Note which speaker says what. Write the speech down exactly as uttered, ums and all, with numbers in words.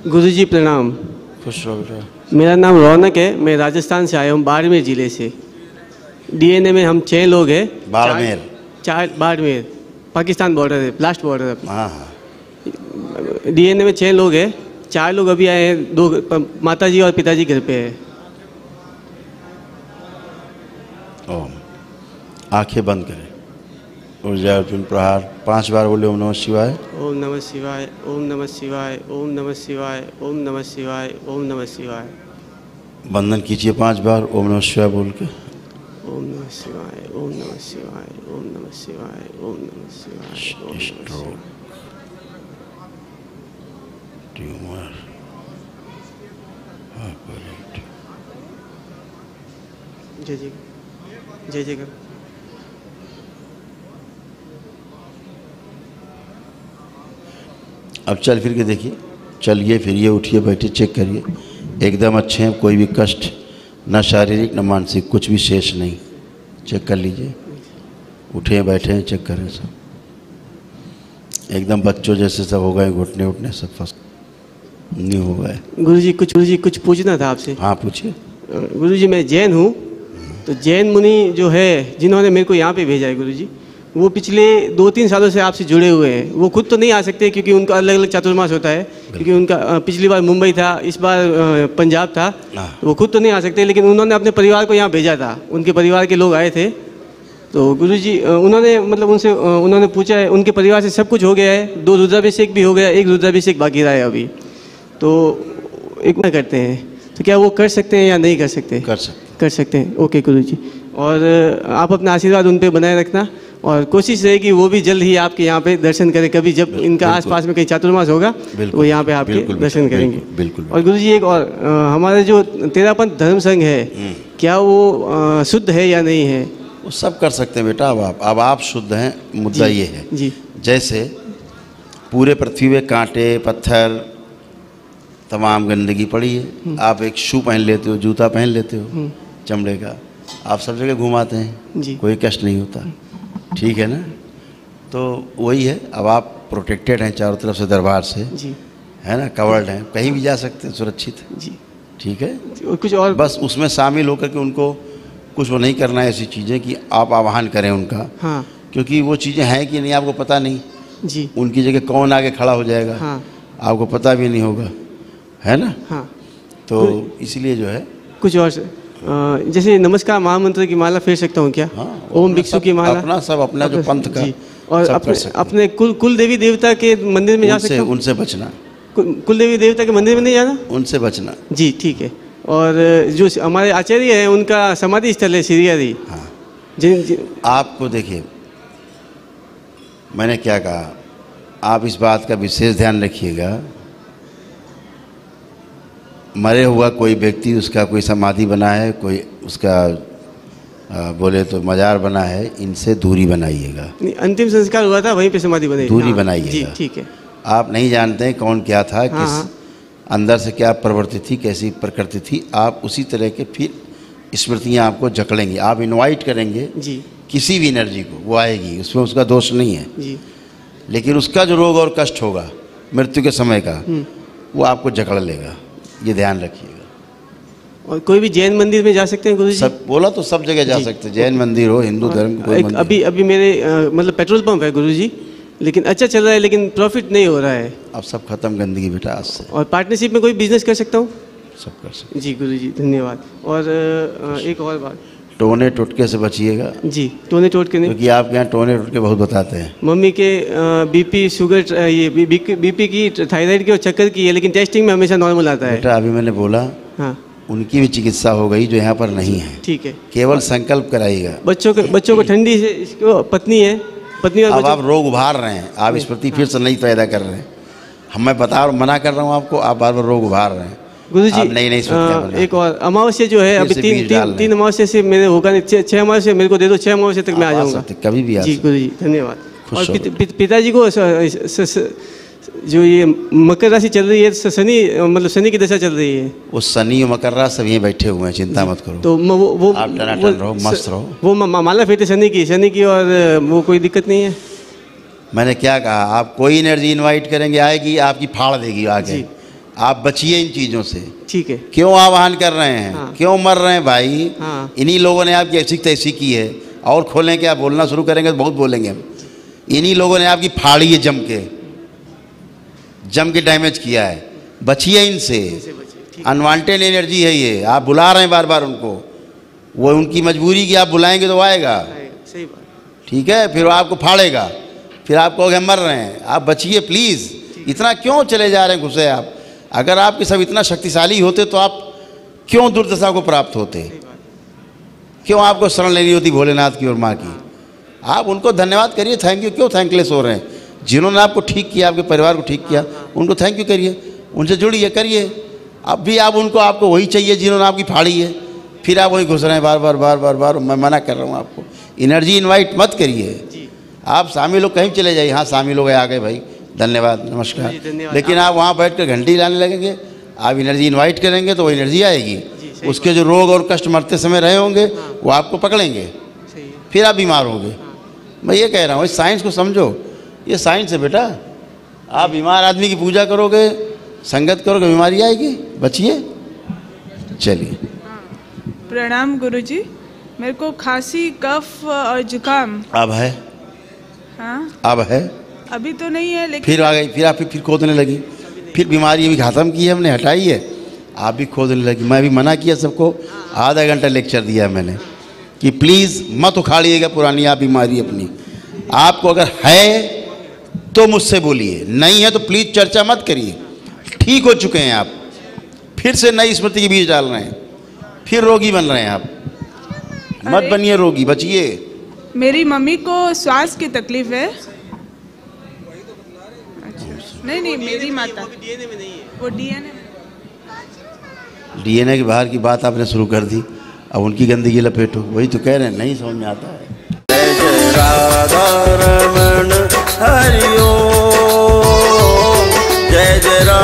Speaker 1: गुरुजी प्रणाम।
Speaker 2: खुश रहो बेटा।
Speaker 1: मेरा नाम रौनक है, मैं राजस्थान से आया हूँ, बाड़मेर ज़िले से। डीएनए में हम छः लोग हैं।
Speaker 2: बाड़मेर?
Speaker 1: चार, बाड़मेर पाकिस्तान बॉर्डर है, लास्ट बॉर्डर है।
Speaker 2: हाँ हाँ।
Speaker 1: डीएनए में छः लोग हैं, चार लोग अभी आए हैं, दो माताजी और पिताजी घर पे है।
Speaker 2: ओम। आंखें बंद करें। ऊर्जा अर्जुन प्रहार पांच बार बोले ओम नमः शिवाय।
Speaker 1: ओम नमः शिवाय, ओम नमः शिवाय, ओम नमः शिवाय, ओम नमः शिवाय, ओम नमः शिवाय।
Speaker 2: बंधन कीजिए पांच बार ओम नमः शिवाय बोल के।
Speaker 1: ओम नमः शिवाय, ओम नमः शिवाय, ओम नमः शिवाय, ओम नमः शिवाय।
Speaker 2: Stroke, tumour, operate.
Speaker 1: जय जय जय जय कर।
Speaker 2: अब चल फिर के देखिए, चलिए फिरिए, उठिए, बैठिए, चेक करिए, एकदम अच्छे हैं, कोई भी कष्ट न शारीरिक न मानसिक, कुछ भी शेष नहीं। चेक कर लीजिए, उठे बैठे हैं, चेक करें, सब एकदम बच्चों जैसे सब हो गए, घुटने उठने सब फर्स्ट नहीं हो गए।
Speaker 1: गुरुजी कुछ गुरुजी कुछ पूछना था आपसे।
Speaker 2: हाँ पूछिए।
Speaker 1: गुरुजी मैं जैन हूँ, तो जैन मुनि जो है जिन्होंने मेरे को यहाँ पे भेजा है गुरुजी, वो पिछले दो तीन सालों से आपसे जुड़े हुए हैं। वो खुद तो नहीं आ सकते क्योंकि उनका अलग अलग चातुर्मास होता है, क्योंकि उनका पिछली बार मुंबई था, इस बार पंजाब था, वो खुद तो नहीं आ सकते, लेकिन उन्होंने अपने परिवार को यहाँ भेजा था, उनके परिवार के लोग आए थे। तो गुरुजी उन्होंने मतलब उनसे उन्होंने पूछा है, उनके परिवार से सब कुछ हो गया है, दो रुद्राभिषेक भी हो गया, एक रुद्राभिषेक बाकी रहा है अभी, तो एक ना करते हैं, तो क्या वो कर सकते हैं या नहीं कर सकते?
Speaker 2: कर सकते
Speaker 1: कर सकते हैं। ओके गुरुजी, और आप अपना आशीर्वाद उन पे बनाए रखना, और कोशिश रहेगी वो भी जल्द ही आपके यहाँ पे दर्शन करें, कभी जब इनका आसपास में कहीं चातुर्मास होगा तो वो यहाँ पे आपके दर्शन करेंगे।
Speaker 2: बिल्कुल।
Speaker 1: और गुरुजी एक और, हमारे जो तेरापंथ धर्म संघ है, क्या वो आ, शुद्ध है या नहीं है?
Speaker 2: वो सब कर सकते हैं बेटा। अब आप अब आप शुद्ध हैं, मुद्दा ये है
Speaker 1: जी।
Speaker 2: जैसे पूरे पृथ्वी में कांटे पत्थर तमाम गंदगी पड़ी है, आप एक शू पहन लेते हो, जूता पहन लेते हो चमड़े का, आप सब जगह घुमाते हैं जी, कोई कष्ट नहीं होता, ठीक है ना? तो वही है, अब आप प्रोटेक्टेड हैं चारों तरफ से दरबार से जी, है ना, कवर्ड हैं, कहीं भी जा सकते हैं सुरक्षित जी, ठीक है।
Speaker 1: और कुछ और
Speaker 2: बस उसमें शामिल होकर के उनको कुछ वो नहीं करना है, ऐसी चीज़ें कि आप आह्वान करें उनका। हाँ। क्योंकि वो चीज़ें हैं कि नहीं आपको पता नहीं जी, उनकी जगह कौन आगे खड़ा हो जाएगा हाँ, आपको पता भी नहीं होगा, है ना? हाँ। तो इसलिए जो है कुछ
Speaker 1: और जैसे नमस्कार महामंत्र की माला फेर सकता हूँ क्या? हाँ, ओम भिक्षु की माला,
Speaker 2: अपना सब अपना जो पंथ का,
Speaker 1: और अपने अपने कुल कुल देवी देवता के मंदिर में जा सकते हैं,
Speaker 2: उनसे बचना,
Speaker 1: कुल देवी देवता के मंदिर में नहीं जाना,
Speaker 2: उनसे बचना
Speaker 1: जी, ठीक है। और जो हमारे आचार्य हैं उनका समाधि स्थल है सिरियारी।
Speaker 2: हाँ।
Speaker 1: जिन, जिन
Speaker 2: आपको देखिए, मैंने क्या कहा, आप इस बात का विशेष ध्यान रखिएगा, मरे हुआ कोई व्यक्ति, उसका कोई समाधि बना है, कोई उसका आ, बोले तो मजार बना है, इनसे दूरी बनाइएगा।
Speaker 1: अंतिम संस्कार हुआ था वहीं पे समाधि बनी,
Speaker 2: दूरी हाँ, बनाइएगा,
Speaker 1: ठीक है। आप
Speaker 2: नहीं जानते हैं कौन क्या था, हाँ, किस हाँ, अंदर से क्या प्रवृत्ति थी, कैसी प्रकृति थी, आप उसी तरह के फिर स्मृतियाँ आपको जकड़ेंगी। आप इनवाइट करेंगे जी किसी भी एनर्जी को, वो आएगी, उसमें उसका दोष नहीं है जी, लेकिन उसका जो रोग और कष्ट होगा मृत्यु के समय का, वो आपको जकड़ लेगा, ये ध्यान रखिएगा।
Speaker 1: और कोई भी जैन मंदिर में जा सकते हैं गुरुजी? सब
Speaker 2: बोला तो सब जगह जा सकते हैं, जैन मंदिर हो, हिंदू धर्म कोई मंदिर।
Speaker 1: अभी अभी मेरे आ, मतलब पेट्रोल पंप है गुरुजी, लेकिन अच्छा चल रहा है, लेकिन प्रॉफिट नहीं हो रहा है।
Speaker 2: अब सब खत्म गंदगी बेटा आज से।
Speaker 1: और पार्टनरशिप में कोई बिजनेस कर सकता हूँ?
Speaker 2: सब कर सकते
Speaker 1: जी गुरुजी, धन्यवाद। और एक और बात,
Speaker 2: टोने टोटके से बचिएगा जी,
Speaker 1: टोने टोटके नहीं,
Speaker 2: क्योंकि आपके यहाँ टोने टोटके बहुत बताते हैं।
Speaker 1: मम्मी के बीपी शुगर, ये बीपी की, थायराइड की और चक्कर की है, लेकिन टेस्टिंग में हमेशा नॉर्मल आता है बेटा।
Speaker 2: अभी मैंने बोला हाँ, उनकी भी चिकित्सा हो गई जो यहाँ पर नहीं है, ठीक है, केवल संकल्प कराइएगा।
Speaker 1: बच्चों के बच्चों को ठंडी से, इसको पत्नी है, पत्नी और
Speaker 2: अब आप रोग उभार रहे हैं, आप इस प्रति फिर से नहीं पैदा कर रहे हैं, हम मैं बता मना कर रहा हूँ आपको, आप बार बार रोग उभार रहे हैं
Speaker 1: गुरुजी। नहीं नहीं एक और अमावस्या जो है, अभी तीन तीन तीन अमावस्या से मैंने होगा नहीं, छः अमावस्या मेरे को दे दो, छः अमावस्या तक मैं आ जाऊँगा,
Speaker 2: कभी भी आ
Speaker 1: जी गुरुजी, धन्यवाद। और पिताजी को जो ये मकर राशि चल रही है, शनि मतलब शनि की दशा चल रही है,
Speaker 2: वो शनि और मकर राशि सब यहीं बैठे हुए हैं, चिंता मत करो।
Speaker 1: तो वो वो
Speaker 2: आप टनाटन रहो, मस्त रहो।
Speaker 1: वो माला फेरते शनि की शनि की और वो कोई दिक्कत नहीं है।
Speaker 2: मैंने क्या कहा, आप कोई एनर्जी इनवाइट करेंगे आएगी, आपकी फाड़ देगी आगे, आप बचिए इन चीज़ों से।
Speaker 1: ठीक है।
Speaker 2: क्यों आह्वान कर रहे हैं?
Speaker 1: हाँ।
Speaker 2: क्यों मर रहे हैं भाई?
Speaker 1: हाँ।
Speaker 2: इन्हीं लोगों ने आपकी ऐसी तैसी की है। और खोलें कि आप बोलना शुरू करेंगे तो बहुत बोलेंगे हम। इन्हीं लोगों ने आपकी फाड़ी है, जम के जम के डैमेज किया है। बचिए इनसे, अनवांटेड एनर्जी है ये। आप बुला रहे हैं बार बार उनको, वो उनकी मजबूरी की आप बुलाएंगे तो आएगा।
Speaker 1: सही बात।
Speaker 2: ठीक है, फिर वो आपको फाड़ेगा, फिर आप कहोगे मर रहे हैं। आप बचिए प्लीज़। इतना क्यों चले जा रहे हैं घुसे आप? अगर आपके सब इतना शक्तिशाली होते तो आप क्यों दुर्दशा को प्राप्त होते? क्यों आपको शरण लेनी होती भोलेनाथ की और माँ की? आप उनको धन्यवाद करिए, थैंक यू। क्यों थैंकलेस हो रहे हैं? जिन्होंने आपको ठीक किया, आपके परिवार को ठीक किया, उनको थैंक यू करिए, उनसे जुड़िए, करिए। अब भी आप उनको, आपको वही चाहिए जिन्होंने आपकी फाड़ी है, फिर आप वही घुस रहे हैं बार बार बार बार बार। मैं मना कर रहा हूँ आपको, एनर्जी इनवाइट मत करिए। आप शामिल लोग कहीं चले जाइए। हाँ, शामिल लोग आ गए भाई, धन्यवाद, नमस्कार। लेकिन आप वहाँ बैठ कर घंटी लाने लगेंगे, आप एनर्जी इनवाइट करेंगे तो वो एनर्जी आएगी। उसके जो रोग और कष्ट मरते समय रहे होंगे वो आपको पकड़ेंगे, फिर आप बीमार होंगे। मैं ये कह रहा हूँ, इस साइंस को समझो, ये साइंस है बेटा। आप बीमार आदमी की पूजा करोगे, संगत करोगे, बीमारी आएगी। बचिए। चलिए।
Speaker 3: प्रणाम गुरुजी। मेरे को खांसी, कफ और जुकाम
Speaker 2: अब है?
Speaker 3: हाँ,
Speaker 2: अब है?
Speaker 3: अभी तो नहीं है, लेकिन
Speaker 2: फिर आ गई, फिर आप फिर खोदने लगी। फिर बीमारी भी खत्म की है हमने, हटाई है, आप भी खोदने लगी। मैं भी मना किया सबको, आधा घंटा लेक्चर दिया मैंने कि प्लीज़ मत उखाड़िएगा पुरानी आप बीमारी अपनी। आपको अगर है तो मुझसे बोलिए, नहीं है तो प्लीज़ चर्चा मत करिए। ठीक हो चुके हैं आप, फिर से नई स्मृति के बीज डाल रहे हैं, फिर रोगी बन रहे हैं आप। मत बनिए रोगी, बचिए।
Speaker 3: मेरी मम्मी को श्वास की तकलीफ है। नहीं नहीं, मेरी माता,
Speaker 1: डीएनए में नहीं है
Speaker 3: वो डीएनए
Speaker 2: डीएनए के बाहर की बात आपने शुरू कर दी, अब उनकी गंदगी लपेटो। वही तो कह रहे हैं, नहीं समझ में आता है।
Speaker 4: जय जय राधा रमण हरि ओम, जय जय